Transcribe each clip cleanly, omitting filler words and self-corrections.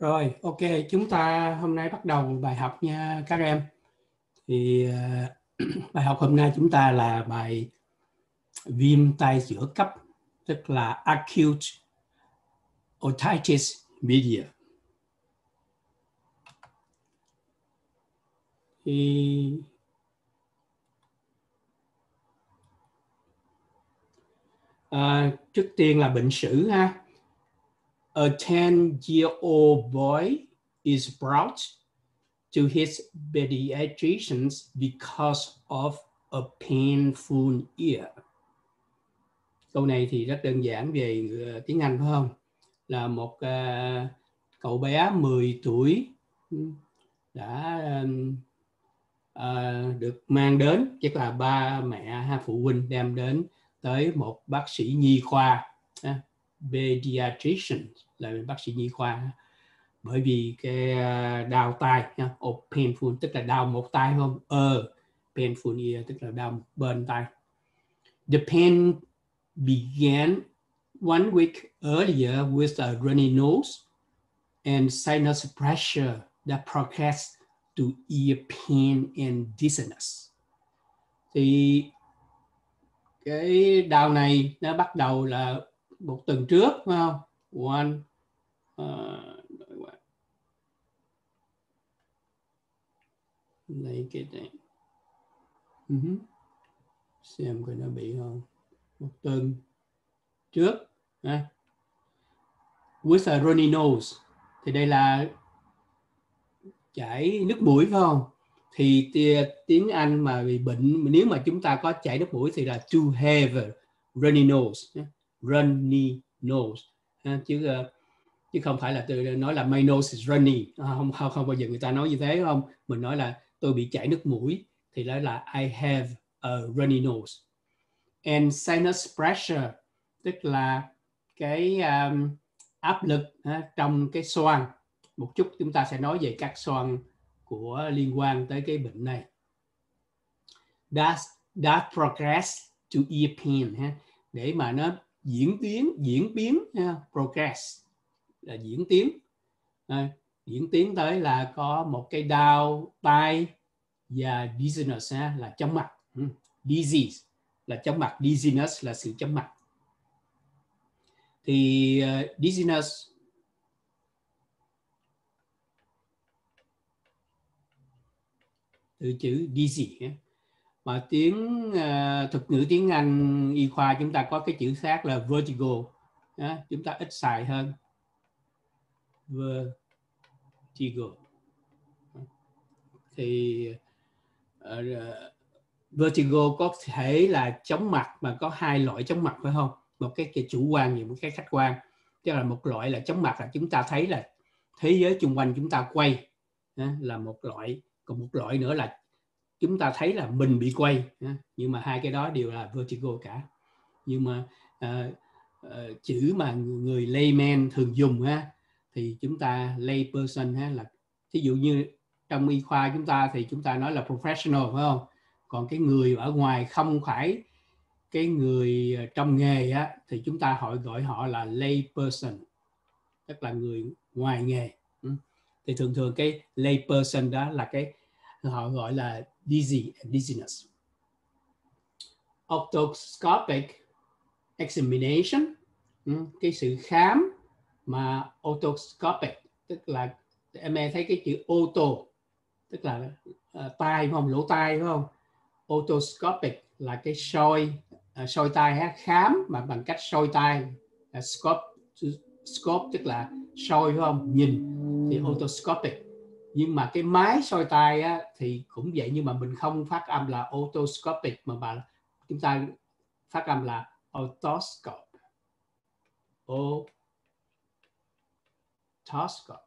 Rồi, ok, chúng ta hôm nay bắt đầu bài học nha các em. Thì bài học hôm nay chúng ta là bài viêm tay giữa cấp, tức là acute otitis media. Thì trước tiên là bệnh sử ha. A 10-year-old boy is brought to his pediatricians because of a painful ear. Câu này thì rất đơn giản về tiếng Anh phải không? Là một cậu bé 10 tuổi đã được mang đến, chắc là ba mẹ phụ huynh đem đến tới một bác sĩ nhi khoa, pediatrician là bác sĩ nhi khoa, bởi vì cái đau tai, painful tức là đau một tai không? Painful ear tức là đau một bên tai. The pain began one week earlier with a runny nose and sinus pressure that progressed to ear pain and dizziness. Thì cái đau này nó bắt đầu là một tuần trước, phải không? Lấy cái này. Xem coi nó bị không. Một tuần trước. With a runny nose. Thì đây là chảy nước mũi phải không? Thì tiếng Anh mà bị bệnh, nếu mà chúng ta có chảy nước mũi thì là to have a runny nose. Runny nose. Chứ không phải là tôi nói là my nose is runny. Không bao giờ người ta nói như thế không? Mình nói là tôi bị chảy nước mũi thì đó là I have a runny nose. And sinus pressure tức là cái áp lực trong cái xoang. Một chút chúng ta sẽ nói về các xoang của liên quan tới cái bệnh này. That progress to ear pain, để mà nó diễn biến progress là diễn tiến tới là có một cái đau tai và dizziness là chóng mặt. Disease là chóng mặt, dizziness là sự chóng mặt. Thì dizziness từ chữ dizzy, mà tiếng thuật ngữ tiếng Anh y khoa chúng ta có cái chữ khác là vertigo, chúng ta ít xài hơn vertigo. Thì vertigo có thể là chóng mặt, mà có hai loại chóng mặt phải không? Một cái chủ quan và một cái khách quan. Tức là một loại là chóng mặt là chúng ta thấy là thế giới xung quanh chúng ta quay, là một loại, còn một loại nữa là chúng ta thấy là mình bị quay. Nhưng mà hai cái đó đều là vertigo cả. Nhưng mà chữ mà người layman thường dùng thì chúng ta layperson là ví dụ như trong y khoa chúng ta thì chúng ta nói là professional phải không? Còn cái người ở ngoài không phải cái người trong nghề thì chúng ta gọi họ là layperson, tức là người ngoài nghề. Thì thường cái layperson đó là cái họ gọi là dizzy and dizziness. Otoscopic examination, cái sự khám mà otoscopic tức là em thấy cái chữ auto tức là tai phải không, lỗ tai phải không? Otoscopic là cái soi tai khám mà bằng cách soi tai. Scope tức là soi phải không, nhìn, thì otoscopic. Nhưng mà cái máy soi tai thì cũng vậy, nhưng mà mình không phát âm là otoscopic mà chúng ta phát âm là otoscope. Otoscope.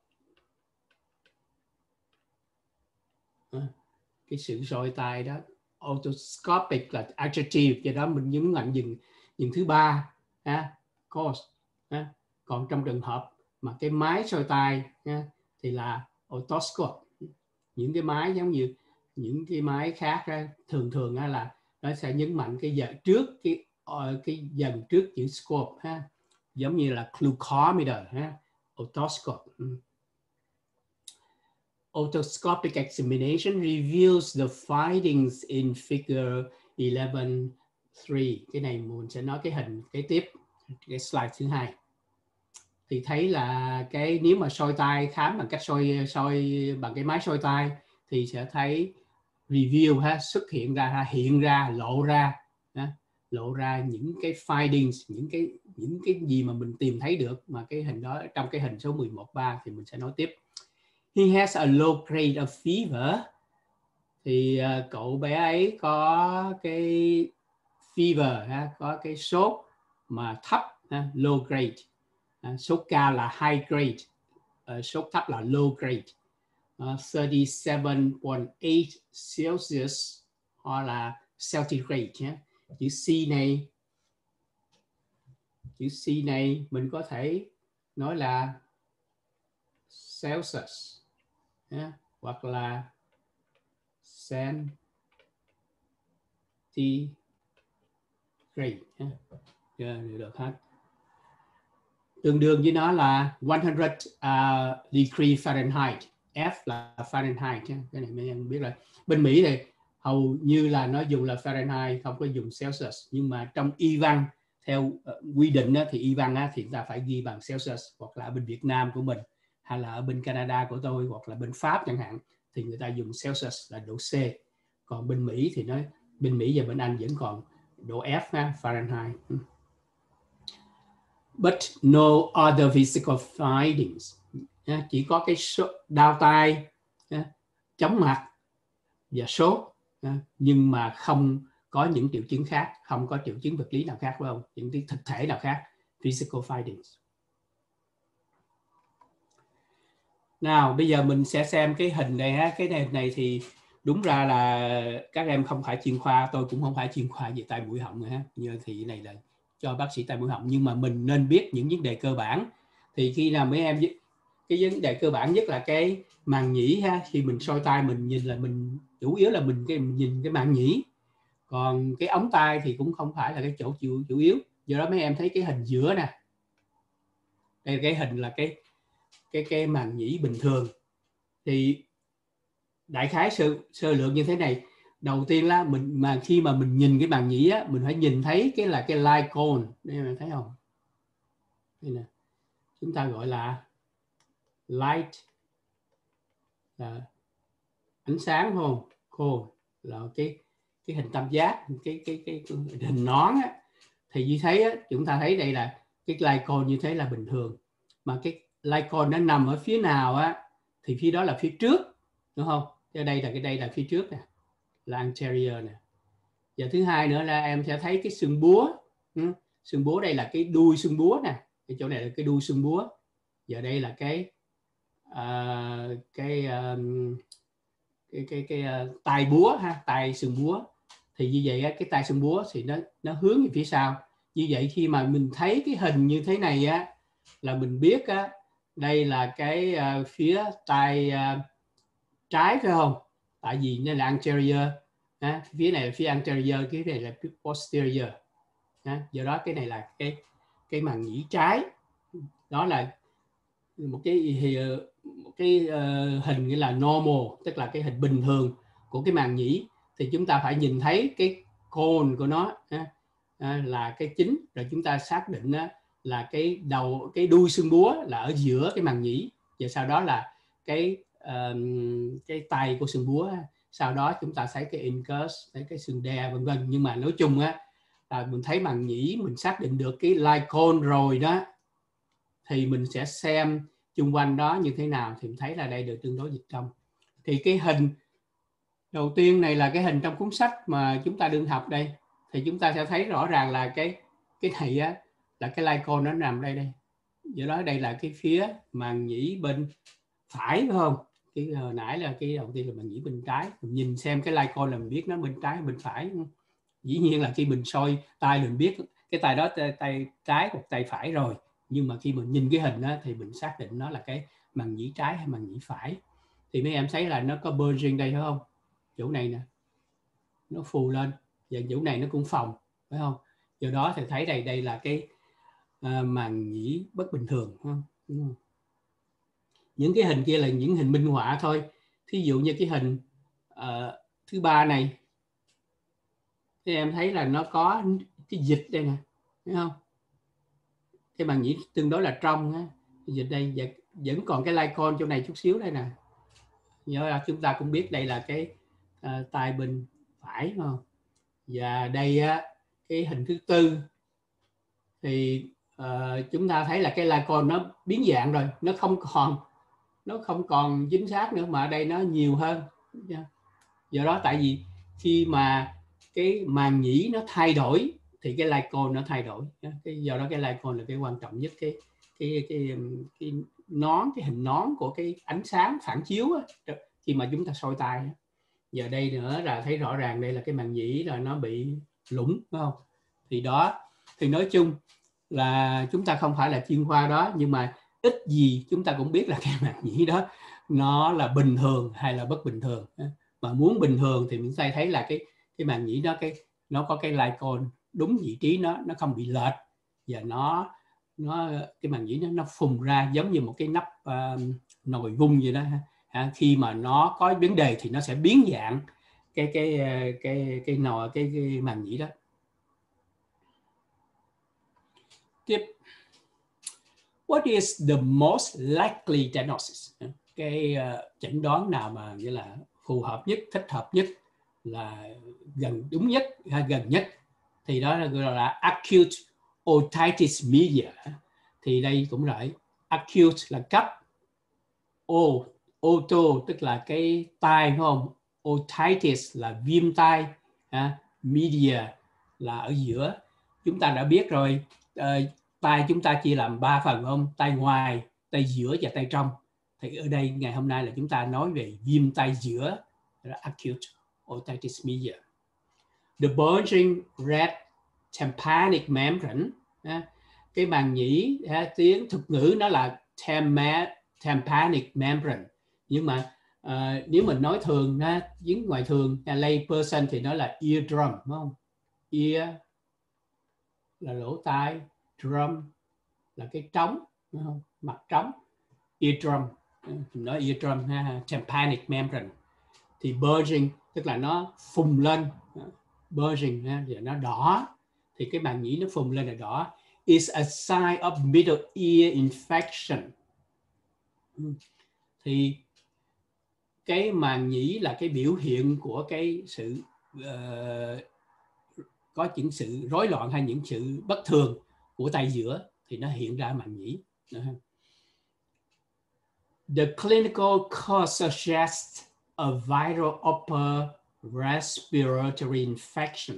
Cái sự soi tai đó. Otoscopic là adjective, do đó mình nhấn mạnh dừng thứ ba, cause. Còn trong trường hợp mà cái máy soi tai thì là otoscope. Những cái máy giống như những cái máy khác thường là nó sẽ nhấn mạnh cái giờ trước cái dần trước chữ scope giống như là glucometer, otoscope. otoscopic examination reveals the findings in figure 11.3. Cái này mình sẽ nói cái hình kế tiếp, cái slide thứ 2. Thì thấy là cái nếu mà soi tai, khám bằng cách soi bằng cái máy soi tai thì sẽ thấy review ha, xuất hiện ra, hiện ra, lộ ra những cái findings, những cái gì mà mình tìm thấy được mà cái hình đó trong cái hình số 11.3 thì mình sẽ nói tiếp. He has a low grade of fever. Thì cậu bé ấy có cái fever ha, có cái sốt mà thấp ha, low grade. Sốt cao là high grade, sốt thấp là low grade. 37.8 Celsius hoặc là centigrade nhé. Chữ C này mình có thể nói là Celsius nhé, hoặc là centigrade nhé. Được hết. Tương đương với nó là 100 degree Fahrenheit. F là Fahrenheit nhé. Cái này mấy em biết rồi. Bên Mỹ thì hầu như là nó dùng là Fahrenheit, không có dùng Celsius. Nhưng mà trong y văn theo quy định thì y văn thì chúng ta phải ghi bằng Celsius, hoặc là ở bên Việt Nam của mình, hay là ở bên Canada của tôi, hoặc là bên Pháp chẳng hạn, thì người ta dùng Celsius là độ C. Còn bên Mỹ thì bên Mỹ và bên Anh vẫn còn độ F ha, Fahrenheit. But no other physical findings. Chỉ có cái đau tai, chóng mặt và sốt, nhưng mà không có những triệu chứng khác, không có triệu chứng vật lý nào khác, phải không? Những cái thực thể nào khác. Physical findings. Nào bây giờ mình sẽ xem cái hình này ha. Cái hình này thì đúng ra là các em không phải chuyên khoa, tôi cũng không phải chuyên khoa về tai mũi họng ha. Như thì cái này là cho bác sĩ tai mũi họng, nhưng mà mình nên biết những vấn đề cơ bản. Thì khi nào mấy em, cái vấn đề cơ bản nhất là cái màng nhĩ ha. Khi mình soi tai mình nhìn là mình chủ yếu là mình nhìn cái màng nhĩ, còn cái ống tai thì cũng không phải là cái chỗ chủ yếu. Do đó mấy em thấy cái hình giữa nè, đây là cái hình là cái màng nhĩ bình thường. Thì đại khái sơ lược như thế này. Đầu tiên là khi mà mình nhìn cái màng nhĩ á, mình phải nhìn thấy cái light cone. Đây mình thấy không? Đây nè. Chúng ta gọi là light là ánh sáng, không? Cone là cái hình tam giác, cái hình nón á. Thì như thế á, chúng ta thấy đây là cái light cone như thế là bình thường. Mà cái light cone nó nằm ở phía nào á thì phía đó là phía trước, đúng không? Đây là phía trước nè, là anterior nè. Và thứ hai nữa là em sẽ thấy cái xương búa. Xương búa đây là cái đuôi xương búa nè, cái chỗ này là cái đuôi xương búa. Giờ đây là cái tai búa ha, tai xương búa. Thì như vậy cái tai xương búa thì nó hướng về phía sau. Như vậy khi mà mình thấy cái hình như thế này á, là mình biết á, đây là cái phía tai trái, phải không? Tại vì nó là anterior, phía này là phía anterior, cái này là phía posterior. Do đó cái này là cái màng nhĩ trái. Đó là một cái hình nghĩa là normal, tức là cái hình bình thường của cái màng nhĩ. Thì chúng ta phải nhìn thấy cái cone của nó là cái chính, rồi chúng ta xác định là cái đuôi xương búa là ở giữa cái màng nhĩ, và sau đó là cái tay của xương búa. Sau đó chúng ta thấy cái incus, thấy cái xương đe, vân vân. Nhưng mà nói chung là mình thấy màng nhĩ, mình xác định được cái light cone rồi đó, thì mình sẽ xem xung quanh đó như thế nào. Thì mình thấy là đây được tương đối dịch trong. Thì cái hình đầu tiên này là cái hình trong cuốn sách mà chúng ta đương học đây. Thì chúng ta sẽ thấy rõ ràng là cái này á, là cái light cone nó nằm đây. Do đó đây là cái phía màng nhĩ bên phải, phải không? Cái hồi nãy là cái đầu tiên là màng nhĩ bên trái. Mình nhìn xem cái light cone là mình biết nó bên trái bên phải. Dĩ nhiên là khi mình soi tay mình biết cái tay đó tay trái hoặc tay phải rồi. Nhưng mà khi mình nhìn cái hình đó, thì mình xác định nó là cái màng nhĩ trái hay màng nhĩ phải. Thì mấy em thấy là nó có bulging đây, phải không? Chỗ này nè, nó phù lên, và chỗ này nó cũng phồng, phải không? Do đó thì thấy đây là cái màng nhĩ bất bình thường, đúng không? Những cái hình kia là những hình minh họa thôi. thí dụ như cái hình thứ ba này thì em thấy là nó có cái dịch đây nè, thấy không? Cái màng nhĩ tương đối là trong á, dịch đây vẫn còn cái icon chỗ này chút xíu đây nè. Nhớ là chúng ta cũng biết đây là cái tay bên phải, đúng không? Và đây á, cái hình thứ tư thì chúng ta thấy là cái icon nó biến dạng rồi, nó không còn chính xác nữa, mà ở đây nó nhiều hơn. Do đó tại vì khi mà cái màng nhĩ nó thay đổi thì cái icon nó thay đổi. Do đó cái icon là cái quan trọng nhất, cái nón, cái hình nón của cái ánh sáng phản chiếu á, khi mà chúng ta soi tay. Giờ đây nữa là thấy rõ ràng đây là cái màng nhĩ là nó bị lủng, đúng không? Thì nói chung là chúng ta không phải là chuyên khoa đó, nhưng mà ít gì chúng ta cũng biết là cái màng nhĩ đó nó là bình thường hay là bất bình thường. Mà muốn bình thường thì mình thấy là cái màng nhĩ đó nó có cái icon đúng vị trí, nó không bị lệch, và cái màng nhĩ nó phùng ra giống như một cái nắp nồi vung vậy đó. Khi mà nó có vấn đề thì nó sẽ biến dạng cái màng nhĩ đó. Tiếp, what is the most likely diagnosis? Cái chẩn đoán nào mà nghĩa là phù hợp nhất, thích hợp nhất, là gần đúng nhất hay gần nhất, thì đó là gọi là acute otitis media. Thì đây cũng vậy, acute là cấp, auto tức là cái tai, đúng không? Otitis là viêm tai, media là ở giữa. Chúng ta đã biết rồi, tai chúng ta chia làm 3 phần, không? Tai ngoài, tai giữa và tai trong. Thì ở đây ngày hôm nay là chúng ta nói về viêm tai giữa, là acute otitis media. The bulging red tympanic membrane, cái màng nhĩ, tiếng thuật ngữ nó là tympanic membrane, nhưng mà nếu mình nói thường tiếng ngoài thường, lay person thì nó là eardrum, đúng không? Ear là lỗ tai, drum là cái trống, đúng không? Mặt trống, eardrum, nói eardrum, tympanic membrane. Thì bulging tức là nó phùng lên, bulging thì nó đỏ, thì cái màng nhĩ nó phùng lên là đỏ, is a sign of middle ear infection. Thì cái màng nhĩ là cái biểu hiện của cái sự có những sự rối loạn hay những sự bất thường của tai giữa, thì nó hiện ra màng nhĩ. The clinical cause suggests a viral upper respiratory infection.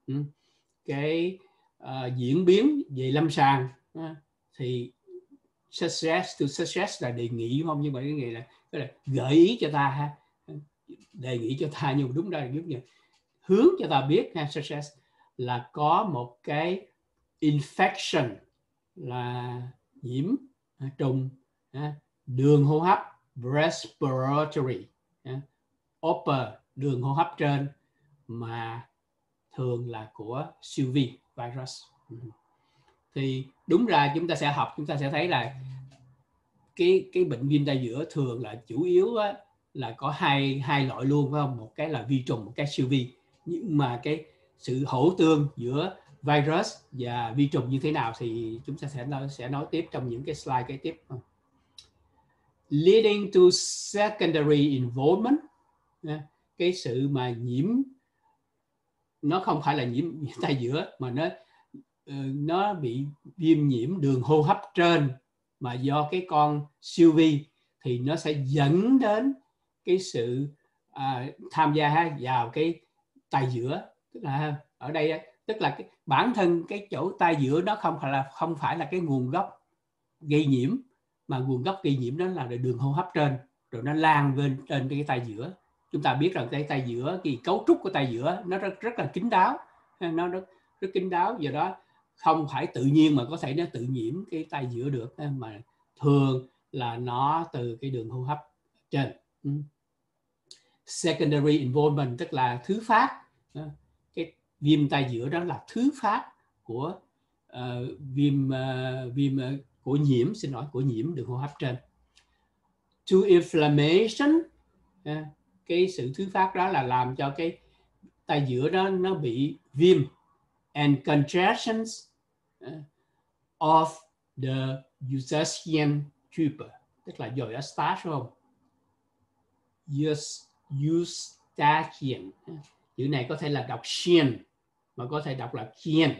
Cái diễn biến về lâm sàng thì suggest là đề nghị, không? Nhưng mà cái này là gợi ý cho ta, đề nghị cho ta, nhưng đúng ra là hướng cho ta biết, suggest là có một cái infection là nhiễm trùng đường hô hấp, respiratory, upper đường hô hấp trên, mà thường là của siêu vi virus. Thì đúng ra chúng ta sẽ học, chúng ta sẽ thấy là cái bệnh viêm tai giữa thường là chủ yếu là có hai loại luôn, phải không? Một cái là vi trùng, một cái siêu vi. Nhưng mà cái sự hỗ tương giữa virus và vi trùng như thế nào thì chúng ta sẽ nói tiếp trong những cái slide kế tiếp. Leading to secondary involvement, cái sự mà nhiễm, nó không phải là nhiễm tai giữa, mà nó bị viêm nhiễm đường hô hấp trên, mà do cái con siêu vi, thì nó sẽ dẫn đến cái sự tham gia vào cái tai giữa. Tức là ở đây tức là bản thân cái chỗ tai giữa nó không phải là cái nguồn gốc gây nhiễm, mà nguồn gốc gây nhiễm đó là đường hô hấp trên, rồi nó lan lên trên cái tai giữa. Chúng ta biết rằng cái tai giữa, cái cấu trúc của tai giữa nó rất là kín đáo, nó rất kín đáo, do đó không phải tự nhiên mà có thể nó tự nhiễm cái tai giữa được, mà thường là nó từ cái đường hô hấp trên. Secondary involvement tức là thứ phát, cái viêm tai giữa đó là thứ phát của của nhiễm đường hô hấp trên. To inflammation Cái sự thứ phát đó là làm cho cái tay giữa đó nó bị viêm, and congestions of the Eustachian tube, tức là dòi Eustache, phải không? Eustachian, chữ này có thể là đọc Xian mà có thể đọc là Kian.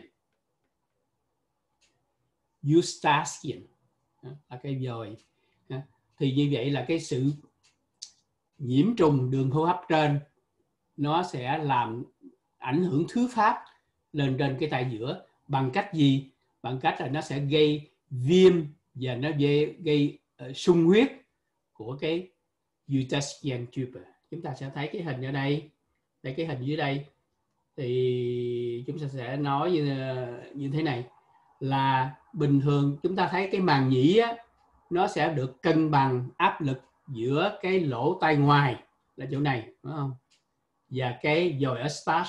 Eustachian là cái dòi. Thì như vậy là cái sự nhiễm trùng đường hô hấp trên nó sẽ làm ảnh hưởng thứ phát lên trên cái tay giữa. Bằng cách gì? Bằng cách là nó sẽ gây viêm và nó gây sung huyết của cái Eustachian tube. Chúng ta sẽ thấy cái hình ở đây, cái hình dưới đây thì chúng ta sẽ nói như thế này, là bình thường chúng ta thấy cái màng nhĩ á, nó sẽ được cân bằng áp lực giữa cái lỗ tai ngoài là chỗ này, đúng không? Và cái dòi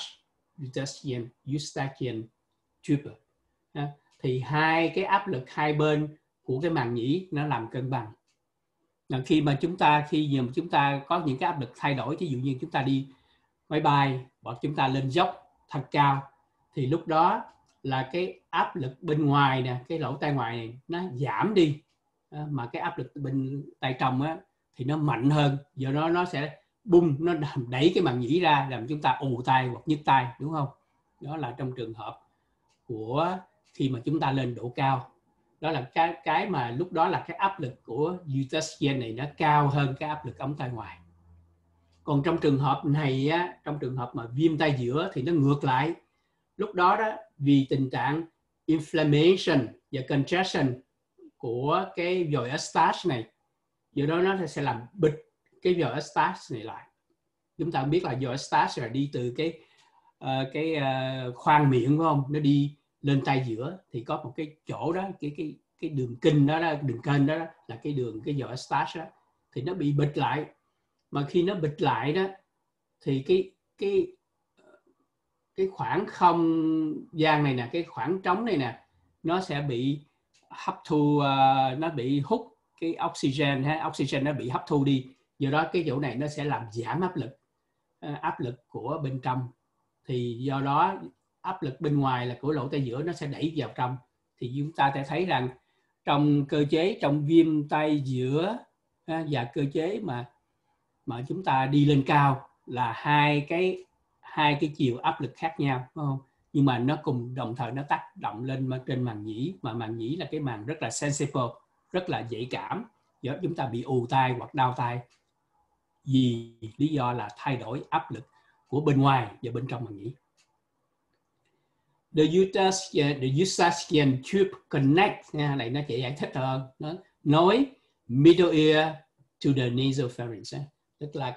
Eustachian tube. Thì hai cái áp lực hai bên của cái màng nhĩ nó làm cân bằng. Khi mà chúng ta có những cái áp lực thay đổi, ví dụ như chúng ta đi máy bay hoặc chúng ta lên dốc thật cao, thì lúc đó là cái áp lực bên ngoài nè, cái lỗ tai ngoài này nó giảm đi, mà cái áp lực bên tai trong á thì nó mạnh hơn, do đó nó sẽ bung, nó đẩy cái màng nhĩ ra làm chúng ta ù tai hoặc nhức tai, đúng không? Đó là trong trường hợp của khi mà chúng ta lên độ cao. Đó là cái mà lúc đó là cái áp lực của Eustachian này nó cao hơn cái áp lực ống tai ngoài. Còn trong trường hợp này á, trong trường hợp mà viêm tai giữa thì nó ngược lại. Lúc đó đó, vì tình trạng inflammation và congestion của cái dòi Eustache này, do đó nó sẽ làm bịt cái dòi Eustache này lại. Chúng ta biết là dòi Eustache là đi từ cái khoang miệng, phải không? Nó đi lên tai giữa thì có một cái chỗ đó, cái đường kinh đó, đường kênh đó là cái dòi Eustache đó, thì nó bị bịt lại. Mà khi nó bịt lại đó thì cái khoảng không gian này nè, cái khoảng trống này nè, nó sẽ bị hấp thu, nó bị hút cái oxygen nó bị hấp thu đi, do đó cái chỗ này nó sẽ làm giảm áp lực của bên trong. Thì do đó áp lực bên ngoài là của lỗ tai giữa nó sẽ đẩy vào trong. Thì chúng ta sẽ thấy rằng trong cơ chế, trong viêm tai giữa và cơ chế mà chúng ta đi lên cao là hai cái chiều áp lực khác nhau, đúng không? Nhưng mà nó cùng đồng thời nó tác động lên trên màng nhĩ, mà màng nhĩ là cái màng rất là sensitive, rất là nhạy cảm, do chúng ta bị ù tai hoặc đau tai vì lý do là thay đổi áp lực của bên ngoài và bên trong màng nhĩ. The Eustachian tube connect, này nó chỉ giải thích hơn, nó nối middle ear to the nasopharynx, tức là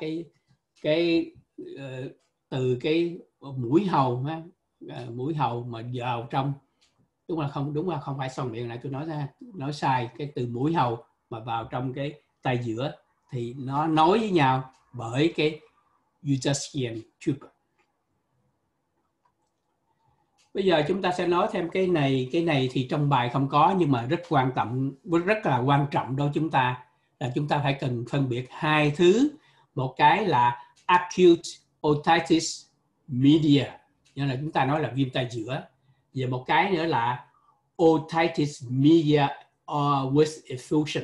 từ cái mũi hầu mà vào trong, đúng là không phải xoang miệng, lại tôi nói sai, cái từ mũi hầu mà vào trong cái tai giữa thì nó nối với nhau bởi cái Eustachian tube. Bây giờ chúng ta sẽ nói thêm cái này thì trong bài không có, nhưng mà rất là quan trọng đối với chúng ta, là chúng ta phải cần phân biệt hai thứ. Một cái là acute otitis media, như là chúng ta nói là viêm tai giữa, và một cái nữa là otitis media with effusion,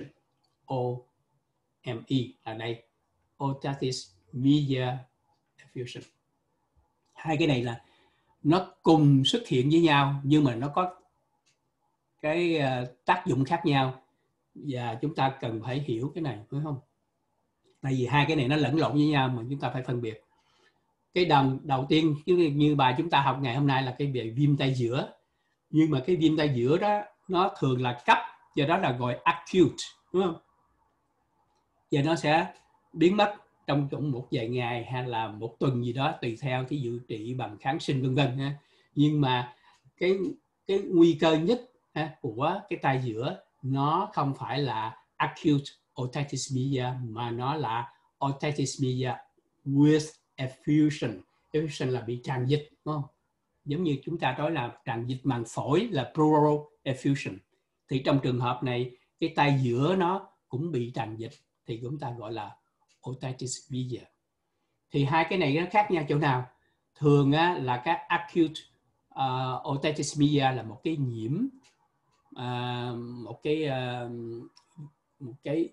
OME là đây, otitis media effusion. Hai cái này là nó cùng xuất hiện với nhau nhưng mà nó có cái tác dụng khác nhau, và chúng ta cần phải hiểu cái này, phải không? Tại vì hai cái này nó lẫn lộn với nhau mà chúng ta phải phân biệt. Cái đầu tiên như bài chúng ta học ngày hôm nay là cái về viêm tai giữa, nhưng mà cái viêm tai giữa đó nó thường là cấp, do đó là gọi acute, đúng không? Và nó sẽ biến mất trong một vài ngày hay là một tuần gì đó, tùy theo cái dự trị bằng kháng sinh vân vân. Nhưng mà cái nguy cơ nhất của cái tai giữa nó không phải là acute otitis media, mà nó là otitis media with effusion. Effusion là bị tràn dịch, đúng không? Giống như chúng ta nói là tràn dịch màng phổi là pleural effusion. Thì trong trường hợp này cái tai giữa nó cũng bị tràn dịch thì chúng ta gọi là otitis media. Thì hai cái này nó khác nhau chỗ nào? Thường á, là các acute otitis media là một cái nhiễm, một cái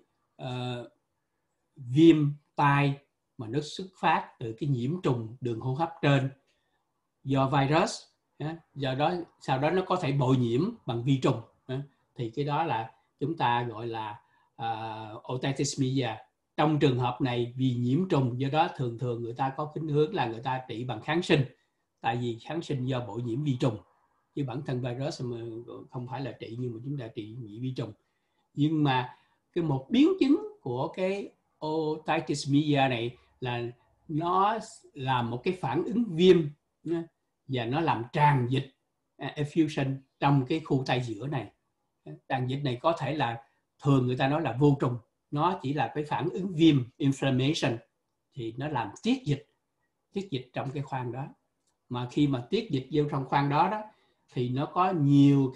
viêm tai mà nó xuất phát từ cái nhiễm trùng đường hô hấp trên do virus. Do đó sau đó nó có thể bội nhiễm bằng vi trùng, thì cái đó là chúng ta gọi là otitis media. Trong trường hợp này vì nhiễm trùng, do đó thường người ta có khuynh hướng là người ta trị bằng kháng sinh, tại vì kháng sinh do bội nhiễm vi trùng, chứ bản thân virus mà không phải là trị, nhưng mà chúng ta trị nhiễm vi trùng. Nhưng mà cái một biến chứng của cái otitis media này là nó là một cái phản ứng viêm, và nó làm tràn dịch, effusion, trong cái khu tai giữa này. Tràn dịch này có thể là thường người ta nói là vô trùng, nó chỉ là cái phản ứng viêm, inflammation, thì nó làm tiết dịch trong cái khoang đó. Mà khi mà tiết dịch vô trong khoang đó thì nó có nhiều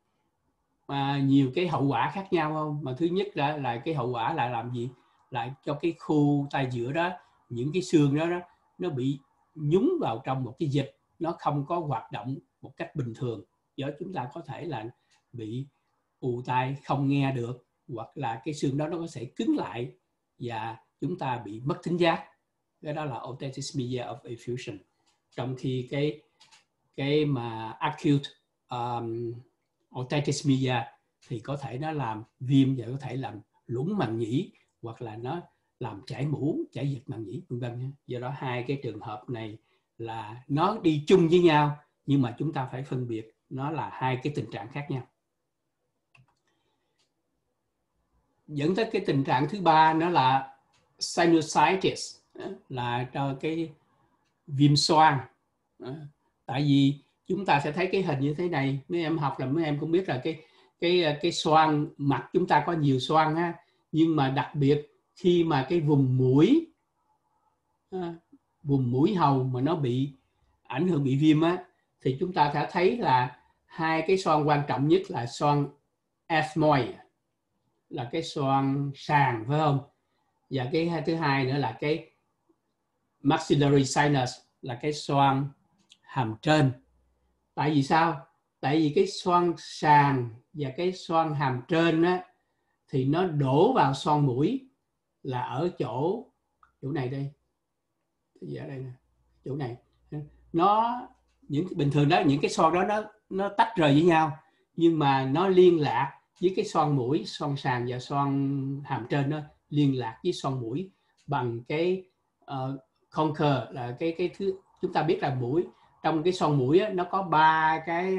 cái hậu quả khác nhau không? Mà thứ nhất là cái hậu quả là làm gì? Là cho cái khu tai giữa đó, những cái xương đó nó bị nhúng vào trong một cái dịch, nó không có hoạt động một cách bình thường, do chúng ta có thể là bị ù tai, không nghe được, hoặc là cái xương đó nó có thể cứng lại và chúng ta bị mất thính giác. Cái đó là otitis media of effusion. Trong khi cái mà acute otitis media thì có thể nó làm viêm và có thể làm lủng màng nhĩ, hoặc là nó làm chảy mũ, chảy dịch màng nhĩ, vân vân. Do đó hai cái trường hợp này là nó đi chung với nhau, nhưng mà chúng ta phải phân biệt nó là hai cái tình trạng khác nhau. Dẫn tới cái tình trạng thứ ba, nó là sinusitis, là cho cái viêm xoang. Tại vì chúng ta sẽ thấy cái hình như thế này, mấy em học là mấy em cũng biết là cái xoang mặt chúng ta có nhiều xoang ha, nhưng mà đặc biệt khi mà cái vùng mũi hầu mà nó bị ảnh hưởng, bị viêm á, thì chúng ta sẽ thấy là hai cái xoang quan trọng nhất là xoang ethmoid, là cái xoang sàn, phải không? Và cái thứ hai nữa là cái maxillary sinus, là cái xoang hàm trên. Tại vì sao? Tại vì cái xoang sàn và cái xoang hàm trên á, thì nó đổ vào xoang mũi là ở chỗ này đây, ở đây nè, chỗ này. Nó bình thường đó, những cái xoang đó nó tách rời với nhau, nhưng mà nó liên lạc với cái xoang mũi, xoang sàn và xoang hàm trên, nó liên lạc với xoang mũi bằng cái conker, là cái thứ chúng ta biết là mũi, trong cái xoang mũi á, nó có ba cái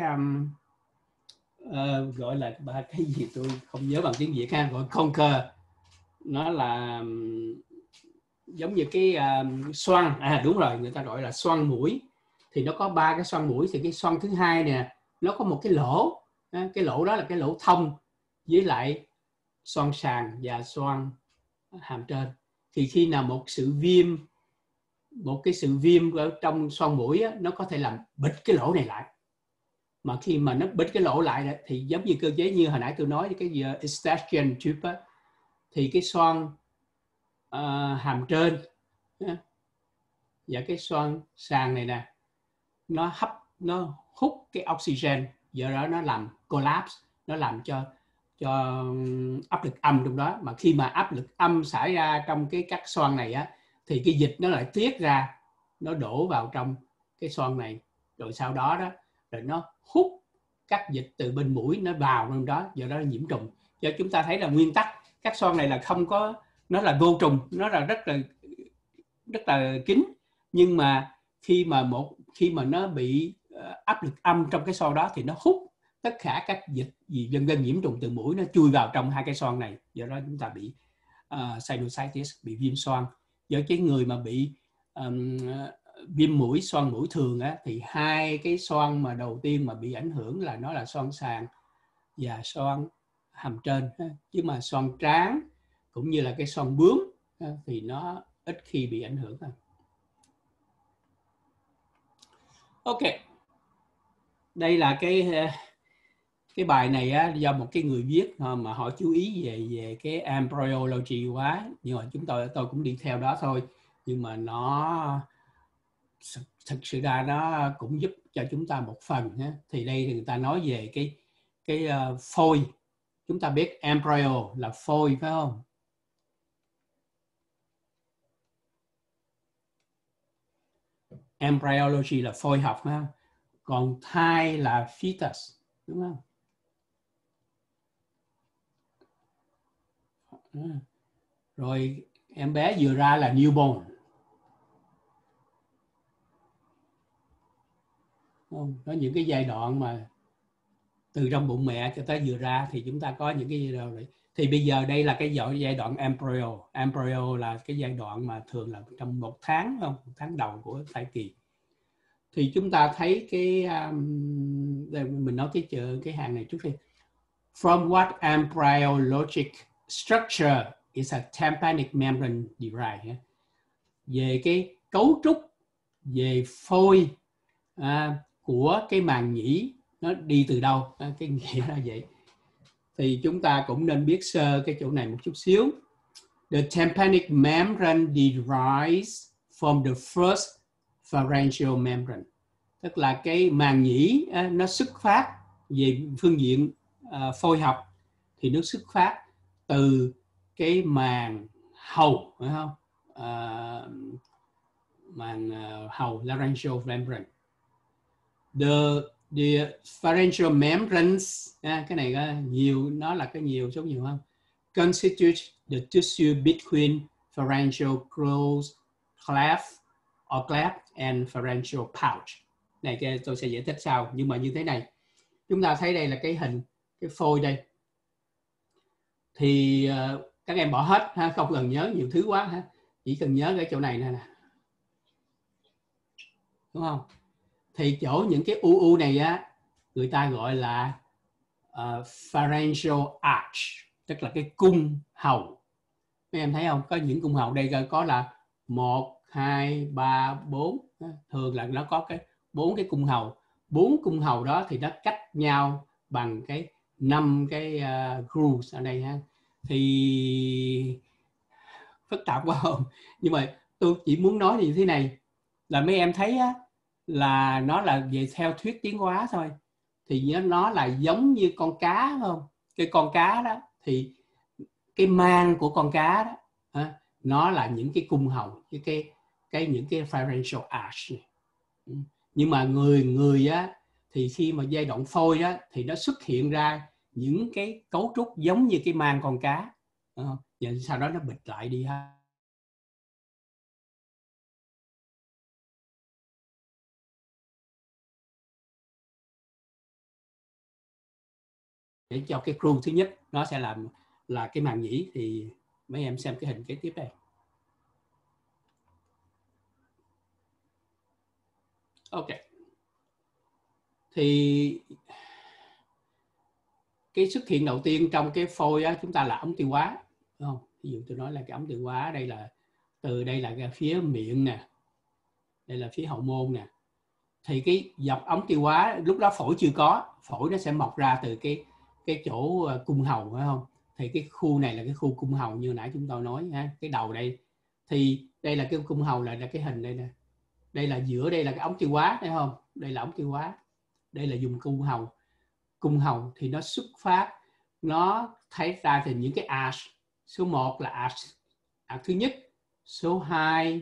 gọi là ba cái gì tôi không nhớ bằng tiếng Việt ha, gọi conker. Nó là giống như cái xoang, đúng rồi, người ta gọi là xoang mũi. Thì nó có ba cái xoang mũi, thì cái xoang thứ hai nè, nó có một cái lỗ, cái lỗ đó là cái lỗ thông với lại xoang sàn và xoang hàm trên. Thì khi nào một cái sự viêm ở trong xoang mũi á, nó có thể làm bịt cái lỗ này lại. Mà khi mà nó bịt cái lỗ lại thì giống như cơ chế như hồi nãy tôi nói, cái Eustachian tube á, thì cái xoang hàm trên và cái xoang sàn này nè, nó hút cái oxygen, do đó nó làm collapse, nó làm cho áp lực âm trong đó. Mà khi mà áp lực âm xảy ra trong các xoang này á, thì cái dịch nó lại tiết ra, nó đổ vào trong cái xoang này, rồi sau đó rồi nó hút các dịch từ bên mũi nó vào trong đó, do đó là nhiễm trùng. Cho chúng ta thấy là nguyên tắc các xoang này là không có, nó là vô trùng, nó là rất là kín, nhưng mà khi mà nó bị áp lực âm trong cái xoang đó thì nó hút tất cả các dịch gì vân vân nhiễm trùng từ mũi, nó chui vào trong hai cái xoang này, do đó chúng ta bị sinusitis, bị viêm xoang. Do cái người mà bị viêm mũi, xoang mũi thường á, thì hai cái xoang mà đầu tiên mà bị ảnh hưởng là nó là xoang sàn và xoang hàm trên, chứ mà xoang trán cũng như là cái xoang bướm thì nó ít khi bị ảnh hưởng hơn. Ok, đây là cái cái bài này á, do một cái người viết mà họ chú ý về cái embryology quá, nhưng mà tôi cũng đi theo đó thôi, nhưng mà nó thực sự ra nó cũng giúp cho chúng ta một phần. Thì đây thì người ta nói về cái phôi. Chúng ta biết embryo là phôi phải không? Embryology là phôi học ha. Còn thai là fetus, đúng không? Rồi em bé vừa ra là newborn. Có những cái giai đoạn mà từ trong bụng mẹ cho tới vừa ra thì chúng ta có những cái giai đoạn này. Thì bây giờ đây là cái giai đoạn embryo. Embryo là cái giai đoạn mà thường là trong 1 tháng, không? 1 tháng đầu của thai kỳ. Thì chúng ta thấy cái mình nói cái hàng này trước đi. From what embryologic structure is a tympanic membrane derived. Về cái cấu trúc về phôi của cái màng nhĩ nó đi từ đâu, cái nghĩa là vậy. Thì chúng ta cũng nên biết sơ cái chỗ này một chút xíu. The tympanic membrane derives from the first pharyngeal membrane. Tức là cái màng nhĩ nó xuất phát về phương diện phôi học thì nó xuất phát từ cái màng hầu, phải không? Màng hầu, laryngeal membrane. The pharyngeal membranes, cái này nhiều, nó là cái nhiều, số nhiều không? Constitute the tissue between pharyngeal cleft and pharyngeal pouch. Này tôi sẽ giải thích sau, nhưng mà như thế này, chúng ta thấy đây là cái hình cái phôi đây. Thì các em bỏ hết ha, không cần nhớ nhiều thứ quá ha, chỉ cần nhớ cái chỗ này nè, đúng không? Thì chỗ những cái u này á, người ta gọi là pharyngeal arch, tức là cái cung hầu. Mấy em thấy không? Có những cung hầu đây có là 1, 2, 3, 4. Thường là nó có cái 4 cái cung hầu. 4 cung hầu đó thì nó cách nhau bằng cái 5 cái grooves ở đây ha. Thì phức tạp quá không? Nhưng mà tôi chỉ muốn nói như thế này là mấy em thấy á, là nó là về theo thuyết tiến hóa thôi. Thì nó là giống như con cá, không? Cái con cá đó thì cái mang của con cá đó, nó là những cái cung hầu, những cái pharyngeal arch này. Nhưng mà người á thì khi mà giai đoạn phôi đó thì nó xuất hiện ra những cái cấu trúc giống như cái mang con cá, và sau đó nó bịt lại đi ha. Để cho cái crew thứ nhất nó sẽ làm là cái màng nhĩ. Thì mấy em xem cái hình kế tiếp đây. Ok. Thì cái xuất hiện đầu tiên trong cái phôi á, chúng ta là ống tiêu hóa, đúng không? Ví dụ tôi nói là cái ống tiêu hóa, đây là từ đây là cái phía miệng nè, đây là phía hậu môn nè. Thì cái dọc ống tiêu hóa lúc đó phổi chưa có, phổi nó sẽ mọc ra từ cái chỗ cung hầu, phải không? Thì cái khu này là cái khu cung hầu như nãy chúng tôi nói ha, cái đầu đây. Thì đây là cái cung hầu, là cái hình đây nè. Đây là giữa, đây là cái ống tiêu hóa, thấy không? Đây là ống tiêu hóa, đây là vùng cung hầu. Cung hầu thì nó xuất phát, nó thấy ra thì những cái arch. Số 1 là arch thứ nhất, số 2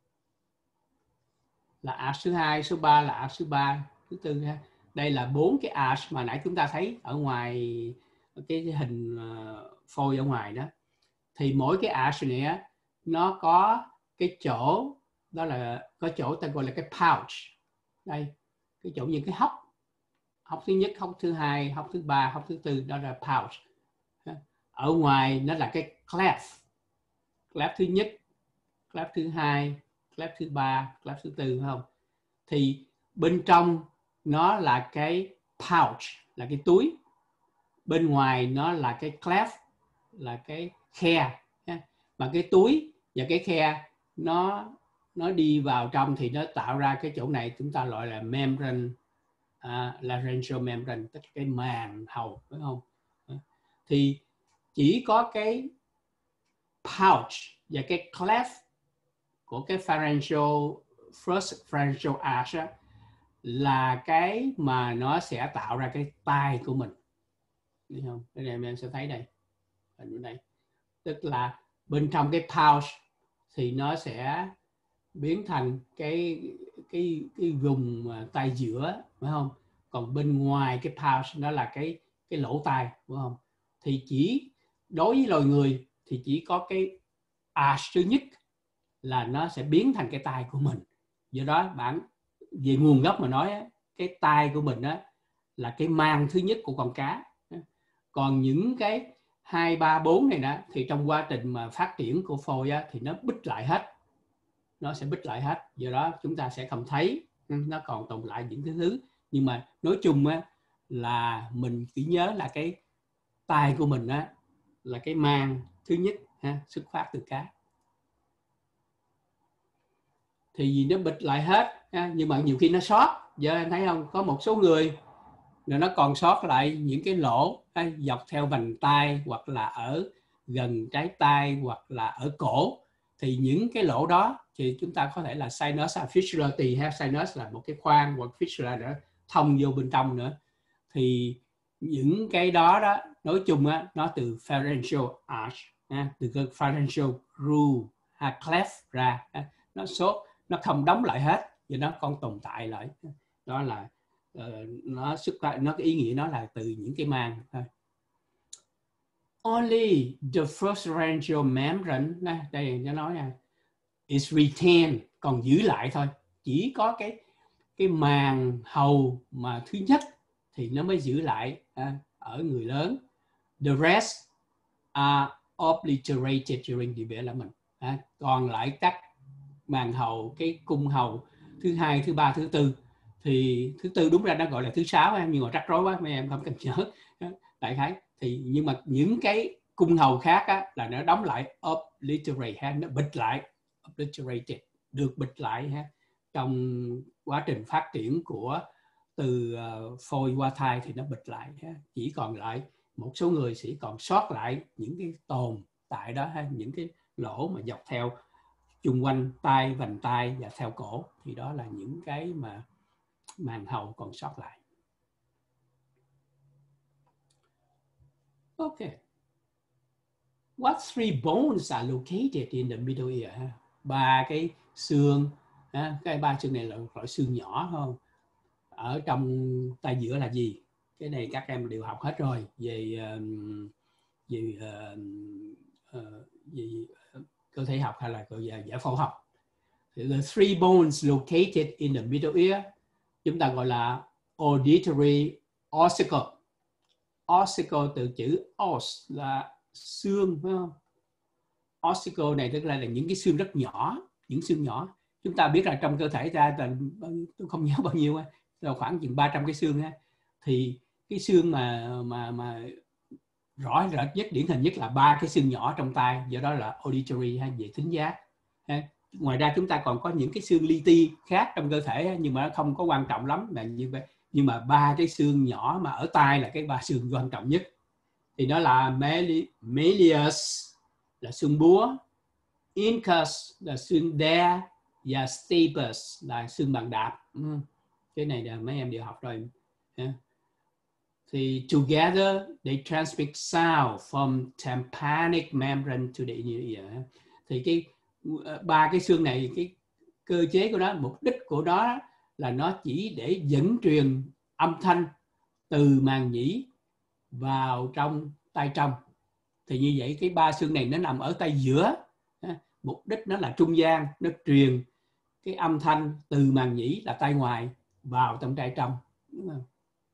là arch thứ 2, số 3 là arch thứ 3, thứ 4 ha. Đây là 4 cái arch mà nãy chúng ta thấy ở ngoài cái hình phôi ở ngoài đó. Thì mỗi cái arch này á, nó có cái chỗ, đó là có chỗ ta gọi là cái pouch. Đây, cái chỗ những cái hốc. Hốc thứ nhất, hốc thứ hai, hốc thứ ba, hốc thứ tư, đó là pouch. Ở ngoài nó là cái cleft. Cleft thứ nhất, cleft thứ hai, cleft thứ ba, cleft thứ tư, phải không? Thì bên trong nó là cái pouch, là cái túi. Bên ngoài nó là cái cleft, là cái khe. Mà cái túi và cái khe nó đi vào trong thì nó tạo ra cái chỗ này chúng ta gọi là membrane laryngeal membrane, tức cái màng hầu, phải không? Thì chỉ có cái pouch và cái cleft của cái first pharyngeal arch là cái mà nó sẽ tạo ra cái tai của mình. Thấy không? Cái này em sẽ thấy đây, hình ở đây, tức là bên trong cái pouch thì nó sẽ biến thành cái vùng tai giữa, phải không? Còn bên ngoài cái pouch đó là cái lỗ tai, phải không? Thì chỉ đối với loài người thì chỉ có cái arch thứ nhất là nó sẽ biến thành cái tai của mình. Do đó bạn về nguồn gốc mà nói cái tai của mình là cái mang thứ nhất của con cá. Còn những cái 2, 3, 4 này đó thì trong quá trình mà phát triển của phôi thì nó bít lại hết, nó sẽ bít lại hết. Do đó chúng ta sẽ không thấy nó còn tồn lại những cái thứ. Nhưng mà nói chung là mình chỉ nhớ là cái tai của mình là cái mang thứ nhất xuất phát từ cá. Thì vì nó bịt lại hết nhưng mà nhiều khi nó sót. Giờ anh thấy không, có một số người nó còn sót lại những cái lỗ dọc theo vành tai, hoặc là ở gần trái tai, hoặc là ở cổ. Thì những cái lỗ đó thì chúng ta có thể là sinus fissura, tùy ha. Sinus là một cái khoang, hoặc fissura nữa thông vô bên trong nữa. Thì những cái đó nói chung nó từ pharyngeal arch, từ cái pharyngeal groove cleft ra, nó sốt, nó không đóng lại hết, vì nó còn tồn tại lại. Đó là nó xuất phát, nó cái ý nghĩa nó là từ những cái màng thôi. Only the first pharyngeal membrane, đây nó nói is retained, còn giữ lại thôi. Chỉ có cái màng hầu mà thứ nhất thì nó mới giữ lại ở người lớn. The rest are obliterated during development. Còn lại các màng hầu, cái cung hầu thứ hai, thứ ba, thứ tư, thì thứ tư đúng ra nó gọi là thứ sáu, nhưng mà rắc rối quá mấy em không cần nhớ đại khái. Thì nhưng mà những cái cung hầu khác là nó đóng lại, obliterate, nó bịt lại, obliterated, được bịt lại trong quá trình phát triển của từ phôi qua thai thì nó bịt lại. Chỉ còn lại một số người sẽ còn sót lại những cái tồn tại đó, những cái lỗ mà dọc theo chung quanh tai, vành tai và theo cổ. Thì đó là những cái mà màng hầu còn sót lại. Okay. What three bones are located in the middle ear? Ba cái xương, cái ba xương này là loại xương nhỏ không? Ở trong tai giữa là gì? Cái này các em đều học hết rồi, về cơ thể học hay là giải phẫu học. The three bones located in the middle ear chúng ta gọi là auditory ossicle. Ossicle từ chữ os là xương, phải không? Ossicle này tức là những cái xương rất nhỏ, những xương nhỏ. Chúng ta biết là trong cơ thể ta tôi không nhớ bao nhiêu, là khoảng chừng 300 cái xương. Thì cái xương mà rõ rệt nhất, điển hình nhất là ba cái xương nhỏ trong tai, do đó là auditory về thính giác. Ngoài ra chúng ta còn có những cái xương li ti khác trong cơ thể, nhưng mà nó không có quan trọng lắm là như vậy. Nhưng mà ba cái xương nhỏ mà ở tai là cái ba xương quan trọng nhất. Thì nó là malleus là xương búa, incus là xương đe, và stapes là xương bàn đạp. Cái này là mấy em đều học rồi. Thì together they transmit sound from tympanic membrane to the inner ear. Thì cái ba cái xương này, cái cơ chế của nó, mục đích của nó là nó chỉ để dẫn truyền âm thanh từ màng nhĩ vào trong tai trong. Thì như vậy cái ba xương này nó nằm ở tai giữa, mục đích nó là trung gian, nó truyền cái âm thanh từ màng nhĩ là tai ngoài vào trong tai trong, đúng không?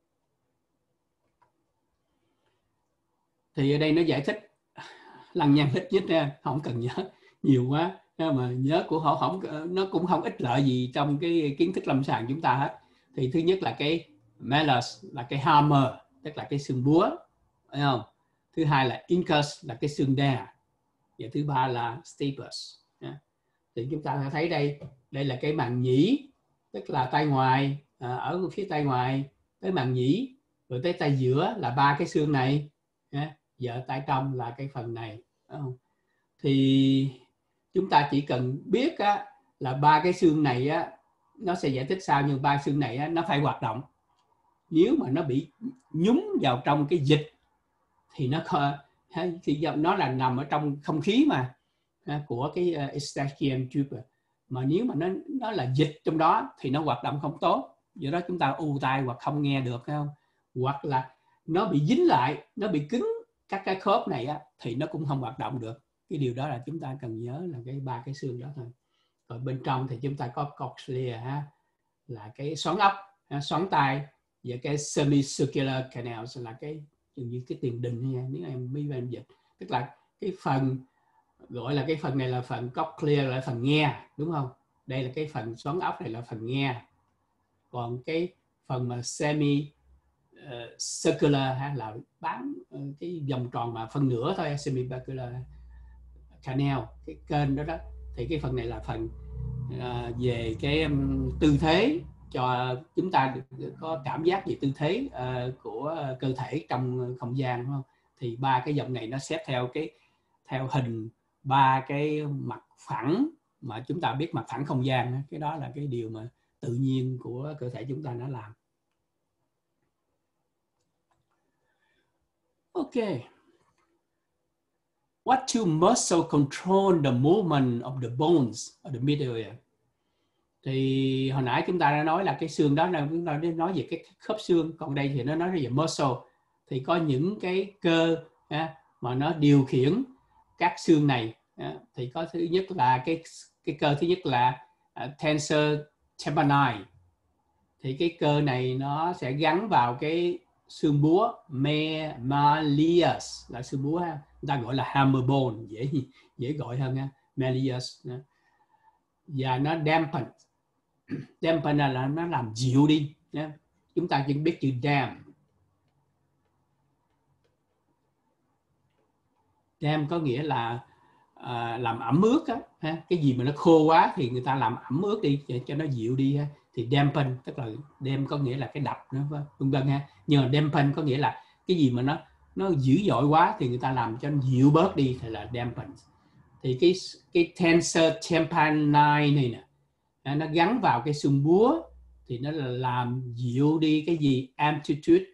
Thì ở đây nó giải thích lằng nhằng ít nhất nha, không cần nhớ nhiều quá, mà nhớ của họ không, nó cũng không ích lợi gì trong cái kiến thức lâm sàng chúng ta hết. Thì thứ nhất là cái malleus là cái hammer, tức là cái xương búa, phải không? Thứ hai là incus là cái xương đe, và thứ ba là stapes. Thì chúng ta thấy đây là cái màng nhĩ, tức là tai ngoài, ở phía tai ngoài, tới màng nhĩ, rồi tới tay giữa là 3 cái xương này, giờ tay trong là cái phần này. Thì chúng ta chỉ cần biết á, là 3 cái xương này á, nó sẽ giải thích sao, nhưng 3 xương này á, nó phải hoạt động. Nếu mà nó bị nhúng vào trong cái dịch thì nó là nằm ở trong không khí mà của cái Eustachian tube, mà nếu mà nó là dịch trong đó thì nó hoạt động không tốt, do đó chúng ta u tai hoặc không nghe được, phải không? Hoặc là nó bị dính lại, nó bị cứng các cái khớp này á, thì nó cũng không hoạt động được. Cái điều đó là chúng ta cần nhớ là cái 3 cái xương đó thôi. Rồi bên trong thì chúng ta có cochlea là cái xoắn ốc, xoắn tai, và cái semicircular canals là cái như cái tiền đình nha, nếu em biết em dịch, tức là cái phần gọi là cái phần này là phần cochlea, là phần nghe, đúng không? Đây là cái phần xoắn ốc, này là phần nghe. Còn cái phần mà semi circular là bám cái vòng tròn mà phân nửa thôi, semicircular canal, cái kênh đó thì cái phần này là phần về cái tư thế, cho chúng ta có cảm giác về tư thế của cơ thể trong không gian, đúng không? Thì 3 cái dòng này nó xếp theo hình 3 cái mặt phẳng, mà chúng ta biết mặt phẳng không gian, cái đó là cái điều mà tự nhiên của cơ thể chúng ta nó làm. Ok. What two muscle control the movement of the bones of the middle ear? Thì hồi nãy chúng ta đã nói là cái xương đó là chúng ta nói về cái khớp xương, còn đây thì nó nói về muscle. Thì có những cái cơ mà nó điều khiển các xương này. Thì có thứ nhất là cái cơ thứ nhất là tensor tympani. Thì cái cơ này nó sẽ gắn vào cái xương búa malleus, là xương búa ha. Người ta gọi là hammer bone, dễ gọi hơn ha, malleus. Và nó dampen là nó làm dịu đi. Chúng ta chỉ biết chữ damp có nghĩa là làm ẩm ướt á, cái gì mà nó khô quá thì người ta làm ẩm ướt đi cho nó dịu đi ha. Thì dampen tức là damp có nghĩa là cái đập nữa, vân vân ha. Nhưng mà dampen có nghĩa là cái gì mà nó dữ dội quá thì người ta làm cho nó dịu bớt đi thì là dampen. Thì cái tensor tympani này nè, nó gắn vào cái xương búa thì nó là làm dịu đi cái gì, amplitude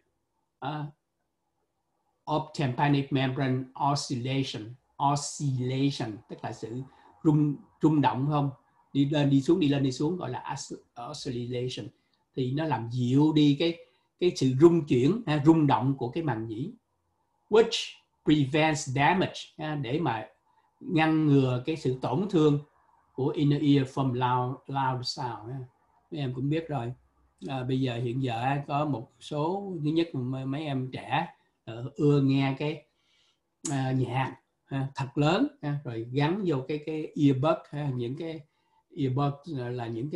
of tympanic membrane oscillation, tức là sự rung động, không, đi lên đi xuống gọi là oscillation. Thì nó làm dịu đi cái sự rung động của cái màng nhĩ, which prevents damage, để mà ngăn ngừa cái sự tổn thương của inner ear from loud sound. Mấy em cũng biết rồi. Bây giờ hiện giờ có một số, thứ nhất mấy em trẻ ưa nghe cái nhạc thật lớn, rồi gắn vô cái earbud, những cái earbud là những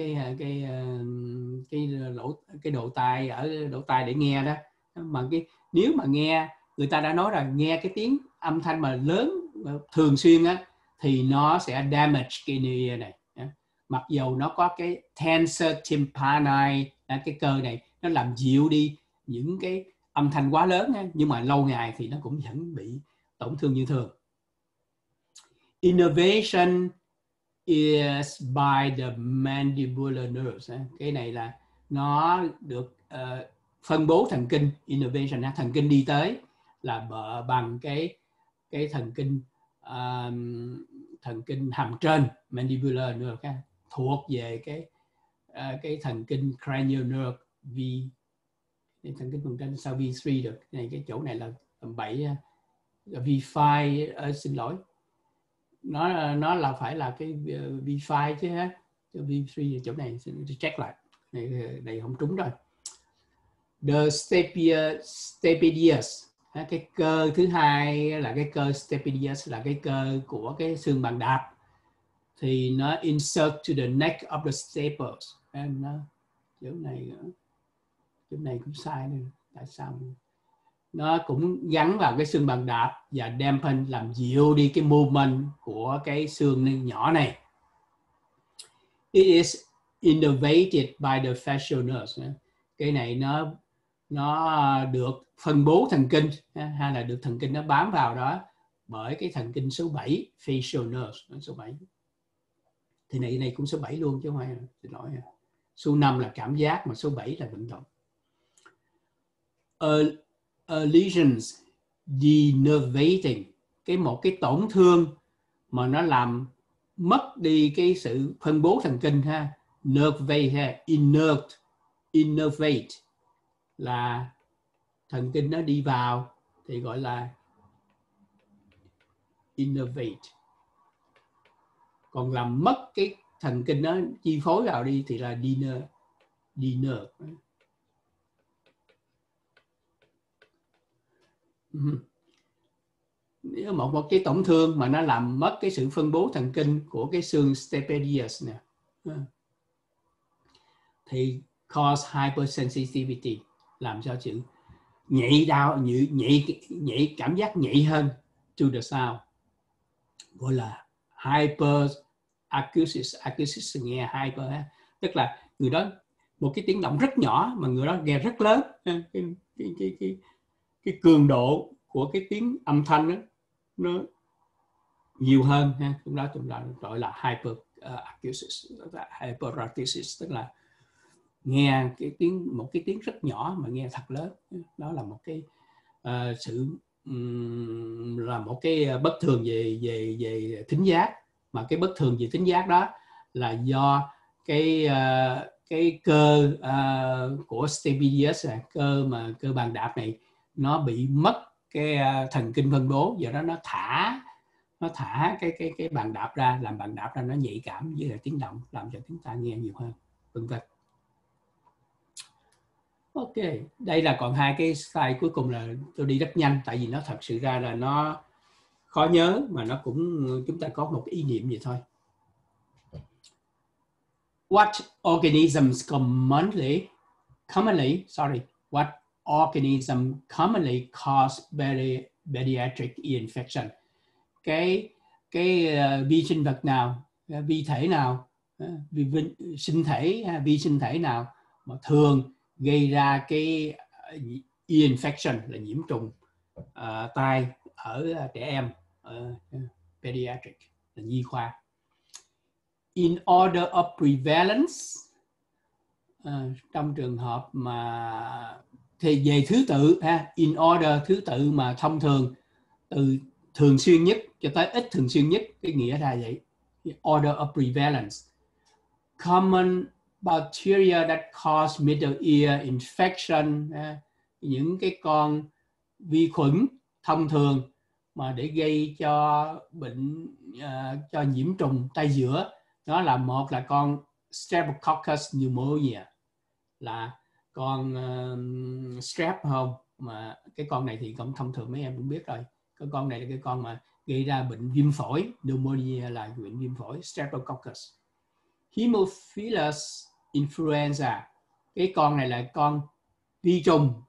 cái độ tai ở lỗ tai để nghe đó. Mà nếu mà nghe, người ta đã nói là nghe cái tiếng âm thanh mà lớn thường xuyên á, thì nó sẽ damage cái inner ear này. Mặc dù nó có cái tensor tympani, cái cơ này nó làm dịu đi những cái âm thanh quá lớn, nhưng mà lâu ngày thì nó cũng vẫn bị tổn thương như thường. Innervation is by the mandibular nerves. Cái này là nó được phân bố thần kinh, innervation, thần kinh đi tới là bằng cái thần kinh hàm trên, mandibular nerve, thuộc về cái thần kinh cranial nerve thần kinh phần trên sau V3 được. Cái chỗ này là tầm 7 V5, xin lỗi, nó là phải là cái V5 chứ ha, V3 chỗ này xin check lại, này không trúng rồi. The stapedius, cái cơ thứ hai là cái cơ stapedius, là cái cơ của cái xương bàn đạp, thì nó insert to the neck of the staples. Chỗ này cũng sai nữa. Tại sao? Nó cũng gắn vào cái xương bàn đạp và dampen, làm dịu đi cái movement của cái xương nhỏ này. It is innervated by the fascial nerves. Cái này nó được phân bố thần kinh hay là được thần kinh nó bám vào đó bởi cái thần kinh số 7 facial nerve số 7. Thì này cũng số 7 luôn chứ không phải, xin lỗi. Số 5 là cảm giác mà số 7 là vận động. Lesions denervating, một cái tổn thương mà nó làm mất đi cái sự phân bố thần kinh ha. Nervate ha, innervate là thần kinh nó đi vào thì gọi là innervate. Còn làm mất cái thần kinh nó chi phối vào đi thì là denerve. Một cái tổn thương mà nó làm mất cái sự phân bố thần kinh của cái xương stapedius nè, thì cause hypersensitivity, làm cho sự nhạy đau, nhạy cảm giác nhạy hơn to the sound, gọi là hyperacusis. Acusis nghe hyper, tức là người đó một cái tiếng động rất nhỏ mà người đó nghe rất lớn. Cái cường độ của cái tiếng âm thanh đó, nó nhiều hơn ha. Chúng ta gọi là hyperacusis, hyperacusis, tức là nghe một cái tiếng rất nhỏ mà nghe thật lớn. Đó là một cái là một cái bất thường về thính giác, mà cái bất thường về thính giác đó là do cái cơ của stapedius, cơ bàn đạp này nó bị mất cái thần kinh phân bố, do đó nó thả cái bàn đạp ra, làm bàn đạp ra nó nhạy cảm với lại tiếng động, làm cho chúng ta nghe nhiều hơn, vân vân. Ok, đây là còn hai cái slide cuối cùng, là tôi đi rất nhanh tại vì nó thật sự ra là nó khó nhớ, mà nó cũng chúng ta có một ý niệm vậy thôi. What organisms commonly cause pediatric ear infection? Cái vi sinh vật nào, vi thể nào, sinh thể, vi sinh thể nào mà thường gây ra cái ear infection là nhiễm trùng tai ở trẻ em, pediatric là nhi khoa. In order of prevalence, trong trường hợp mà thì về thứ tự ha, in order thứ tự mà thông thường, từ thường xuyên nhất cho tới ít thường xuyên nhất, cái nghĩa ra vậy. Order of prevalence. Common bacteria that cause middle ear infection, những cái con vi khuẩn thông thường mà để gây cho bệnh, cho nhiễm trùng tai giữa, đó là một là con Streptococcus pneumonia, là con strep không, mà cái con này thì cũng thông thường mấy em cũng biết rồi. Cái con này là cái con mà gây ra bệnh viêm phổi, pneumonia là bệnh viêm phổi, Streptococcus. Haemophilus influenza, cái con này là con vi trùng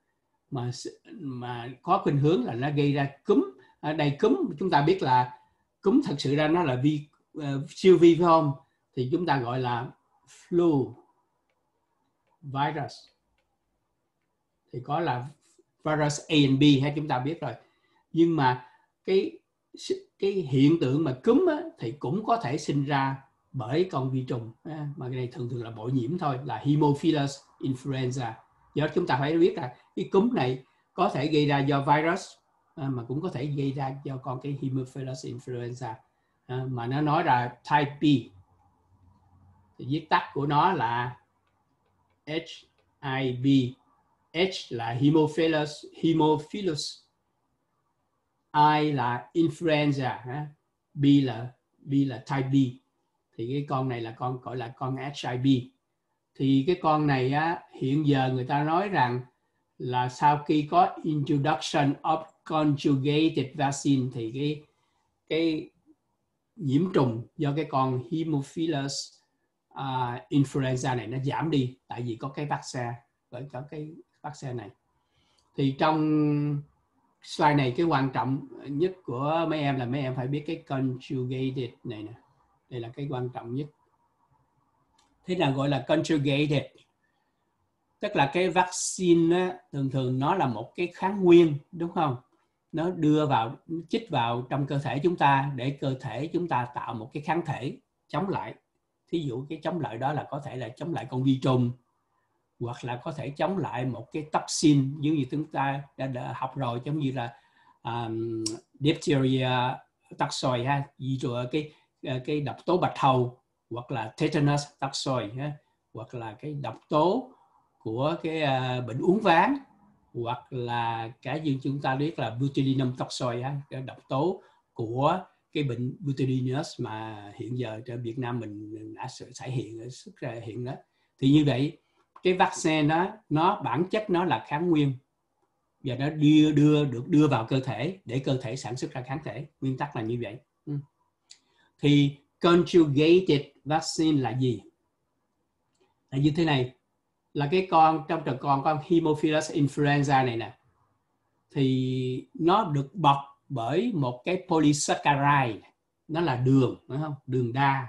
mà có khuynh hướng là nó gây ra cúm. Ở đây cúm chúng ta biết là cúm thật sự ra nó là siêu vi phải không? Thì chúng ta gọi là flu virus, thì có là virus A and B hay chúng ta biết rồi. Nhưng mà cái hiện tượng mà cúm thì cũng có thể sinh ra bởi con vi trùng, mà cái này thường là bội nhiễm thôi, là Haemophilus influenza. Do chúng ta phải biết là cái cúm này có thể gây ra do virus, mà cũng có thể gây ra do con cái Haemophilus influenza, mà nó nói là type B, thì viết tắt của nó là HIV. H là Haemophilus, I là influenza, B là type B. Thì cái con này là con gọi là con HIV. Thì cái con này hiện giờ người ta nói rằng là sau khi có introduction of conjugated vaccine thì cái nhiễm trùng do cái con Haemophilus influenza này nó giảm đi, tại vì có cái vaccine này. Thì trong slide này cái quan trọng nhất của mấy em là mấy em phải biết cái conjugated này nè. Đây là cái quan trọng nhất. Thế nào gọi là conjugated? Tức là cái vaccine á, thường thường nó là một cái kháng nguyên, đúng không? Nó đưa vào, chích vào trong cơ thể chúng ta để cơ thể chúng ta tạo một cái kháng thể chống lại. Thí dụ cái chống lại đó là có thể là chống lại con vi trùng, hoặc là có thể chống lại một cái toxin giống như chúng ta đã học rồi, giống như là diphtheria toxoid ha, cái độc tố bạch hầu, hoặc là tetanus toxoid ha, hoặc là cái độc tố của cái bệnh uốn ván, hoặc là cái như chúng ta biết là botulinum toxoid ha, cái độc tố của cái bệnh botulinus mà hiện giờ ở Việt Nam mình đã xảy hiện đó. Thì như vậy cái vaccine đó, nó bản chất nó là kháng nguyên và nó được đưa vào cơ thể để cơ thể sản xuất ra kháng thể, nguyên tắc là như vậy. Thì conjugated vaccine là gì? Là như thế này, là cái con trong trường con Haemophilus influenza này nè, thì nó được bọc bởi một cái polysaccharide, nó là đường, đúng không? Đường đa.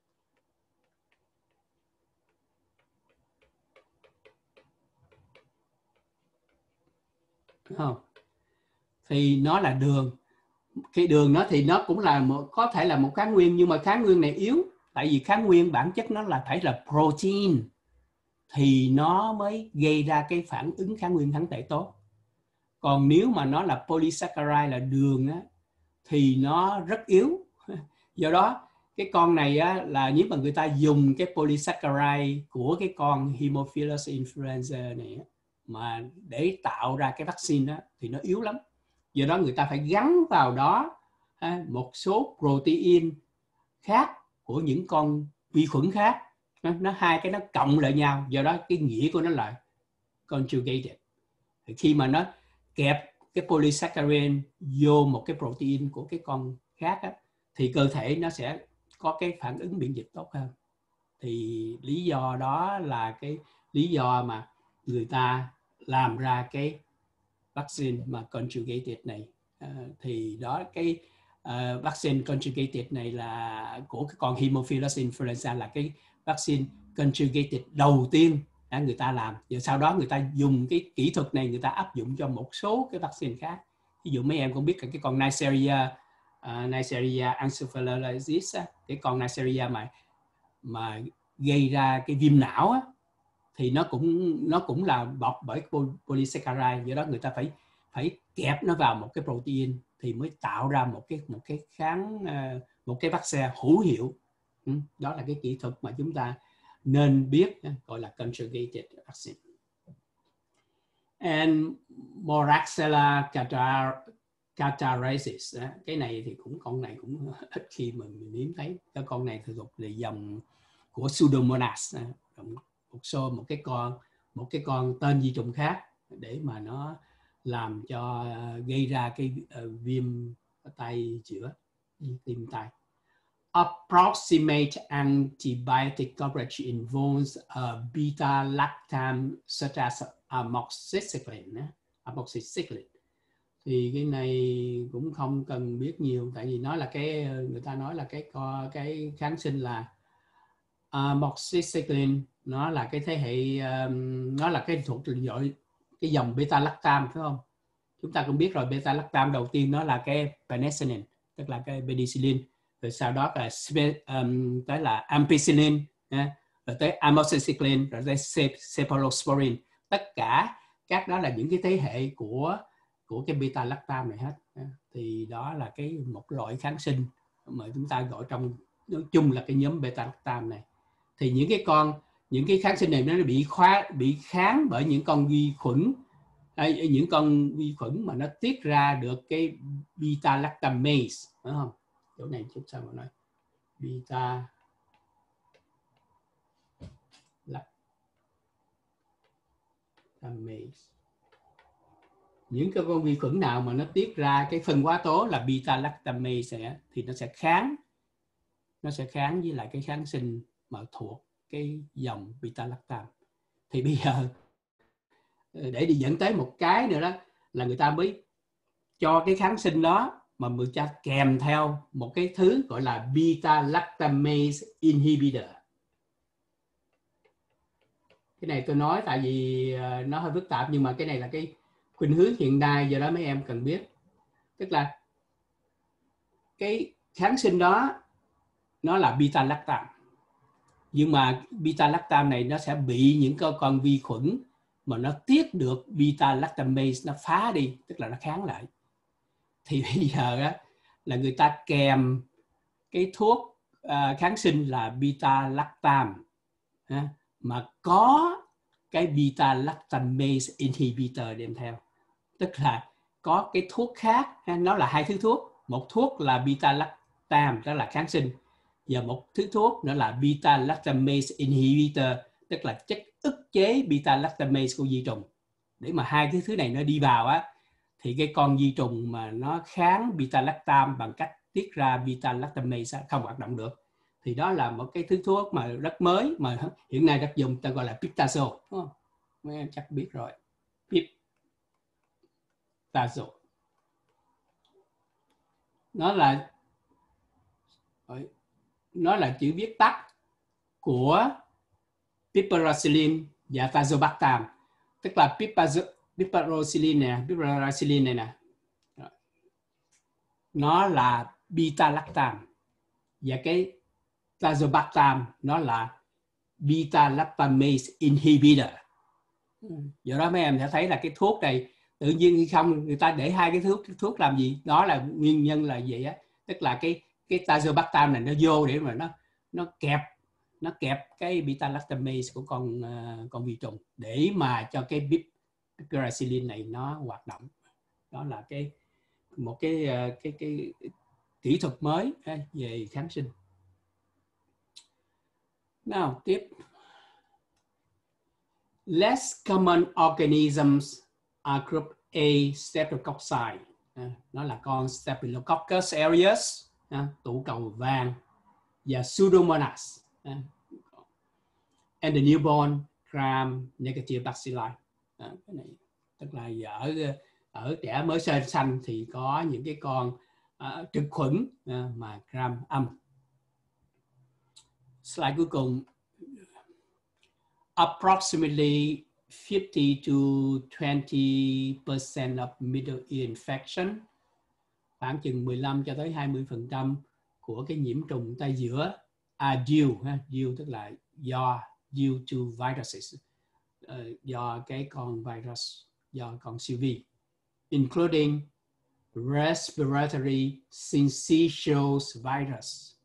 Đúng không? Thì nó là đường. Cái đường nó thì nó cũng là có thể là một kháng nguyên, nhưng mà kháng nguyên này yếu, tại vì kháng nguyên bản chất nó là phải là protein thì nó mới gây ra cái phản ứng kháng nguyên kháng thể tốt. Còn nếu mà nó là polysaccharide là đường á, thì nó rất yếu. Do đó cái con này á, là nếu mà người ta dùng cái polysaccharide của cái con Haemophilus influenza này á, mà để tạo ra cái vaccine á, thì nó yếu lắm. Do đó người ta phải gắn vào đó một số protein khác của những con vi khuẩn khác. Nó hai cái nó cộng lại nhau, do đó cái nghĩa của nó là conjugated. Khi mà nó kẹp cái polysaccharide vô một cái protein của cái con khác á, thì cơ thể nó sẽ có cái phản ứng miễn dịch tốt hơn. Thì lý do đó là cái lý do mà người ta làm ra cái vaccine mà conjugated này. Thì đó cái vaccine conjugated này là của cái con Haemophilus influenza, là cái vaccine conjugated đầu tiên người ta làm. Và sau đó người ta dùng cái kỹ thuật này, người ta áp dụng cho một số cái vaccine khác. Ví dụ mấy em cũng biết cái con Neisseria encephalitis, cái con Neisseria mà gây ra cái viêm não á, thì nó cũng là bọc bởi polysaccharide. Do đó người ta phải kẹp nó vào một cái protein thì mới tạo ra một cái vaccine hữu hiệu. Đó là cái kỹ thuật mà chúng ta nên biết, gọi là conjugated vaccine. And Moraxella catarrhasis, cái này thì con này cũng ít khi mình nếm thấy. Cái con này thuộc là dòng của Pseudomonas, một cái con tên vi trùng khác để mà nó làm cho gây ra cái viêm tay chữa, viêm tay. Approximate antibiotic coverage involves beta-lactam such as amoxicillin. Thì cái này cũng không cần biết nhiều, tại vì nó là người ta nói là cái kháng sinh là amoxicillin, nó là cái thế hệ, nó là cái thuộc cái dòng beta-lactam, phải không? Chúng ta cũng biết rồi, beta-lactam đầu tiên nó là cái penicillin, tức là cái penicillin, rồi sau đó là tới là ampicillin, rồi tới amoxicillin, rồi tới cephalosporin. Tất cả các đó là những cái thế hệ của cái beta-lactam này hết. Thì đó là một loại kháng sinh mà chúng ta gọi nói chung là cái nhóm beta-lactam này. Thì những cái kháng sinh này nó bị kháng bởi những con vi khuẩn, mà nó tiết ra được cái beta-lactamase, đúng không? Chỗ này chút sao mà nói beta-lactamase. Những cái con vi khuẩn nào mà nó tiết ra cái phân hóa tố là beta-lactamase thì nó sẽ kháng với lại cái kháng sinh mà thuộc cái dòng beta-lactam. Thì bây giờ để đi dẫn tới một cái nữa đó là người ta mới cho cái kháng sinh đó mà người ta kèm theo một cái thứ gọi là beta-lactamase inhibitor. Cái này tôi nói tại vì nó hơi phức tạp, nhưng mà cái này là cái khuynh hướng hiện nay, do đó mấy em cần biết. Tức là cái kháng sinh đó nó là beta lactam, nhưng mà beta lactam này nó sẽ bị những con vi khuẩn mà nó tiết được beta lactamase nó phá đi, tức là nó kháng lại. Thì bây giờ á, là người ta kèm cái thuốc kháng sinh là beta lactam mà có cái beta lactamase inhibitor đem theo, tức là có cái thuốc khác, nó là hai thứ thuốc, một thuốc là beta lactam đó là kháng sinh, và một thứ thuốc nữa là beta lactamase inhibitor, tức là chất ức chế beta lactamase của vi trùng. Để mà hai cái thứ này nó đi vào á, thì cái con vi trùng mà nó kháng beta lactam bằng cách tiết ra beta lactamase không hoạt động được. Thì đó là một cái thứ thuốc mà rất mới, mà hiện nay rất dùng, ta gọi là piptazole, đúng không? Mấy em chắc biết rồi. Piptazole nó là chữ viết tắt của piperacillin và tazobactam. Tức là piperacillin này nè, nó là beta lactam, và cái tazobactam nó là beta lactamase inhibitor. Do đó mấy em sẽ thấy là cái thuốc này tự nhiên hay không, người ta để hai cái thuốc làm gì? Đó là nguyên nhân là vậy á, tức là cái tazobactam này nó vô để mà nó kẹp cái beta lactamase của con vi trùng để mà cho cái piperacillin này nó hoạt động. Đó là một cái kỹ thuật mới về kháng sinh. Nào tiếp, less common organisms are group A Streptococci. Nó là con Staphylococcus aureus, tụ cầu vàng, và Pseudomonas, and the newborn gram negative bacilli. Cái này tức là ở trẻ mới sanh thì có những cái con trực khuẩn mà gram âm. Slide cuối cùng. Approximately 50 to 20% of middle ear infection, khoảng chừng 15 cho tới 20% của cái nhiễm trùng tay giữa are due tức là due to viruses, do cái con virus, do con siêu vi, including respiratory syncytial virus.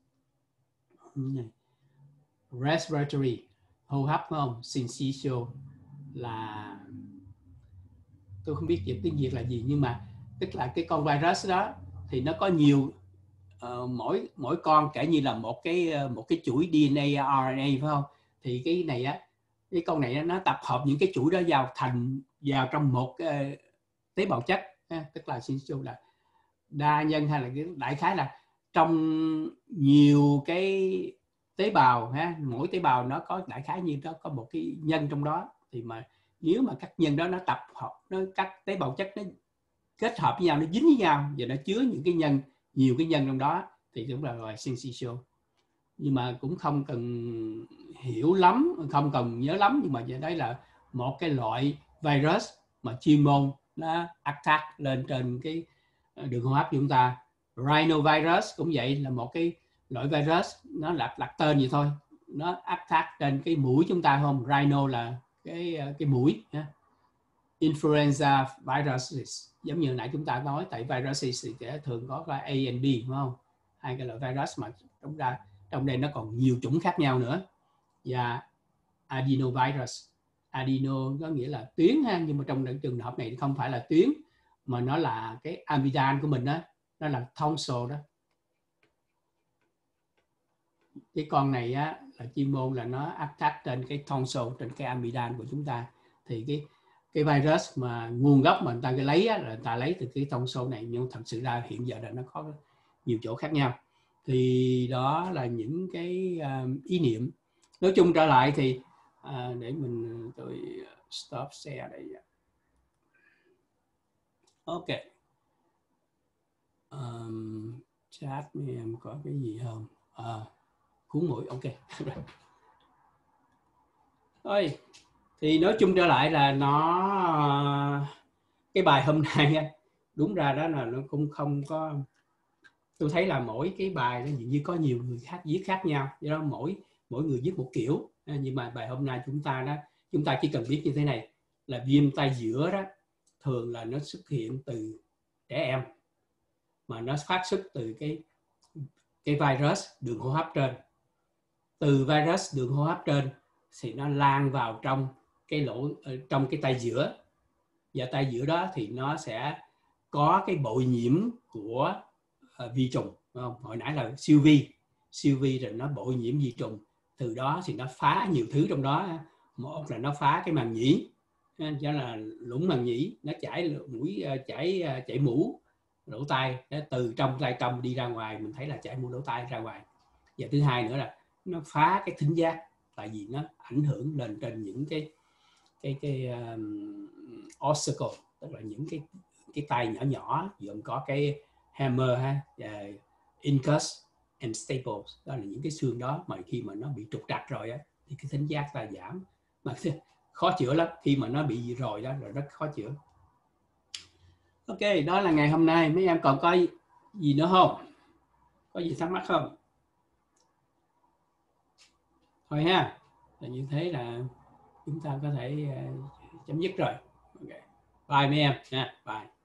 Respiratory, hô hấp, phải không? Syncytial là tôi không biết dịch tiếng Việt là gì, nhưng mà tức là cái con virus đó thì nó có nhiều, mỗi con kể như là một cái chuỗi DNA RNA, phải không? Thì cái này á, cái con này nó tập hợp những cái chuỗi đó vào trong một tế bào chất, tức là syncytial là đa nhân, hay là cái đại khái là trong nhiều cái tế bào, mỗi tế bào nó có đại khái như đó có một cái nhân trong đó. Thì mà nếu mà các nhân đó nó tập hợp, các tế bào chất nó kết hợp với nhau, nó dính với nhau và nó chứa những cái nhân, nhiều cái nhân trong đó, thì cũng là gọi syncytial. Nhưng mà cũng không cần hiểu lắm, không cần nhớ lắm, nhưng mà đây là một cái loại virus mà chuyên môn nó attack lên trên cái đường hô hấp của chúng ta. Rhinovirus cũng vậy, là một cái loại virus, nó đặt tên vậy thôi, nó attack trên cái mũi chúng ta, không? Rhino là cái mũi. Influenza viruses, giống như nãy chúng ta nói, tại viruses thì thường có A and B, đúng không? Hai cái loại virus mà trong đây nó còn nhiều chủng khác nhau nữa. Và adenovirus, adeno có nghĩa là tuyến, nhưng mà trong trường hợp này không phải là tuyến, mà nó là cái amidan của mình đó, nó là tonsil đó. Cái con này á, là chuyên môn là nó attack trên cái tonsil, trên cái amidan của chúng ta. Thì cái virus mà nguồn gốc mà người ta lấy á, là người ta lấy từ cái tonsil này, nhưng thật sự ra hiện giờ là nó có nhiều chỗ khác nhau. Thì đó là những cái ý niệm. Nói chung trở lại thì để tôi stop share đây. Ok. Chat với em có cái gì không? Cuốn mũi, ok. Thôi, Thì nói chung trở lại là nó cái bài hôm nay đúng ra đó là nó cũng không có, tôi thấy là mỗi cái bài nó dường như có nhiều người khác viết khác nhau, do đó mỗi người viết một kiểu. Nhưng mà bài hôm nay chúng ta chỉ cần biết như thế này là viêm tay giữa đó thường là nó xuất hiện từ trẻ em, mà nó phát xuất từ cái virus đường hô hấp trên. Từ virus đường hô hấp trên thì nó lan vào trong cái lỗ, trong cái tay giữa, và tay giữa đó thì nó sẽ có cái bội nhiễm của vi trùng, không? Hồi nãy là siêu vi rồi nó bội nhiễm vi trùng, từ đó thì nó phá nhiều thứ trong đó. Một là nó phá cái màng nhĩ, cho là lũng màng nhĩ, nó chảy mũi, chảy mũ lỗ tai, từ trong tay trong đi ra ngoài, mình thấy là chảy mũ lỗ tai ra ngoài. Và thứ hai nữa là nó phá cái thính giác, tại vì nó ảnh hưởng lên trên những cái ossicle, tức là những cái tay nhỏ nhỏ, gồm có cái hammer incus and staples, đó là những cái xương đó mà khi mà nó bị trục trặc rồi thì cái thính giác ta giảm, mà khó chữa lắm, khi mà nó bị rồi đó là rất khó chữa. Ok, đó là ngày hôm nay. Mấy em còn có gì nữa không? Có gì thắc mắc không? Thôi ha, là như thế là chúng ta có thể chấm dứt rồi. Okay. Bye mấy em nha, bye.